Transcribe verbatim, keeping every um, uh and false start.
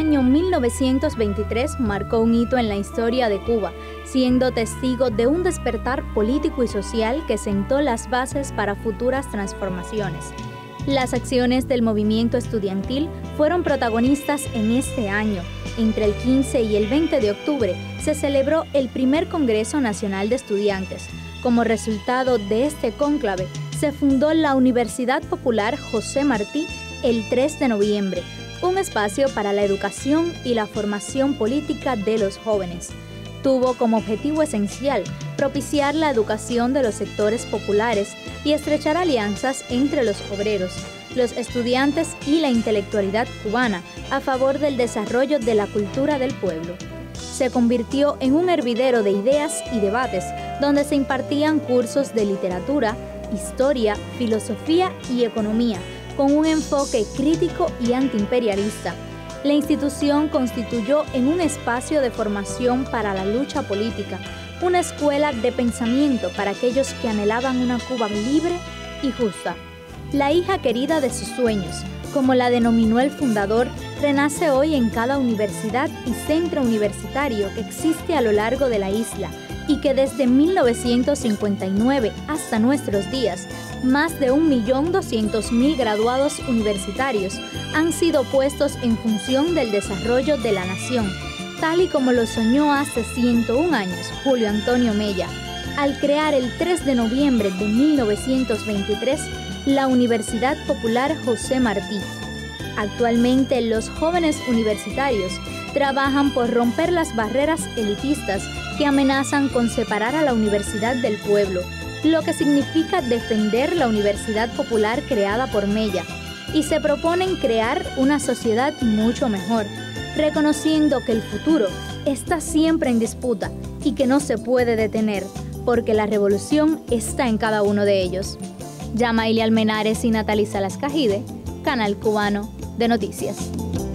año mil novecientos veintitrés marcó un hito en la historia de Cuba, siendo testigo de un despertar político y social que sentó las bases para futuras transformaciones. Las acciones del movimiento estudiantil fueron protagonistas en este año. Entre el quince y el veinte de octubre se celebró el primer Congreso Nacional de Estudiantes. Como resultado de este cónclave, se fundó la Universidad Popular José Martí el tres de noviembre, un espacio para la educación y la formación política de los jóvenes. Tuvo como objetivo esencial propiciar la educación de los sectores populares y estrechar alianzas entre los obreros, los estudiantes y la intelectualidad cubana a favor del desarrollo de la cultura del pueblo. Se convirtió en un hervidero de ideas y debates donde se impartían cursos de literatura, historia, filosofía y economía, con un enfoque crítico y antiimperialista. La institución constituyó en un espacio de formación para la lucha política, una escuela de pensamiento para aquellos que anhelaban una Cuba libre y justa. La hija querida de sus sueños, como la denominó el fundador, renace hoy en cada universidad y centro universitario que existe a lo largo de la isla y que desde mil novecientos cincuenta y nueve hasta nuestros días, más de un millón doscientos mil graduados universitarios han sido puestos en función del desarrollo de la nación, tal y como lo soñó hace ciento un años Julio Antonio Mella, al crear el tres de noviembre de mil novecientos veintitrés la Universidad Popular José Martí. Actualmente los jóvenes universitarios trabajan por romper las barreras elitistas que amenazan con separar a la universidad del pueblo, lo que significa defender la Universidad Popular creada por Mella, y se proponen crear una sociedad mucho mejor, reconociendo que el futuro está siempre en disputa y que no se puede detener, porque la revolución está en cada uno de ellos. Yamaile Almenares y Natalie Salas Cajide, Canal Cubano de Noticias.